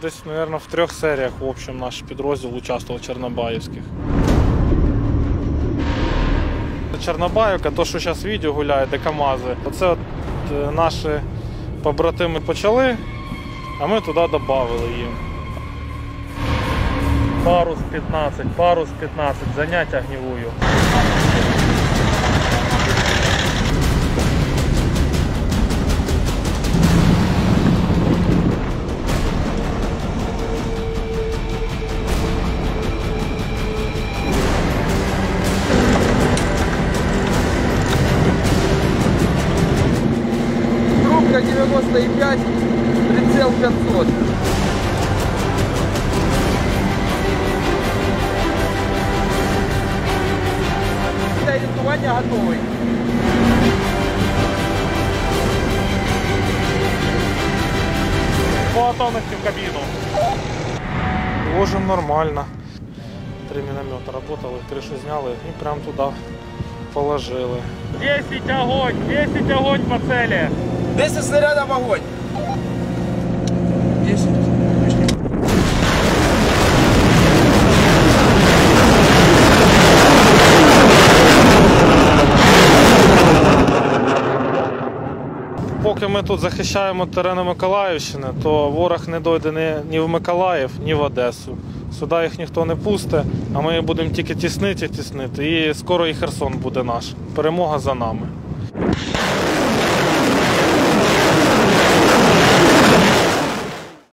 Десь, мабуть, в 3 серіях в общем, наш підрозділ участвував Чорнобаївських. Чорнобаївка, то, що зараз відео гуляє, де КАМАЗи, оце от наші побратими почали, а ми туди додали їм. Парус 15, занять огневую. Трубка 95, прицел 500. Для орієнтування готовий. По готовності в кабіну. Ложим нормально. 3 міномета работали, кришу зняли і прямо туди положили. 10 огонь по цілі. 10 снарядів огонь. 10. Поки ми тут захищаємо терени Миколаївщини, то ворог не дойде ні в Миколаїв, ні в Одесу. Сюди їх ніхто не пустить, а ми будемо тільки тіснити і тіснити. І скоро і Херсон буде наш. Перемога за нами.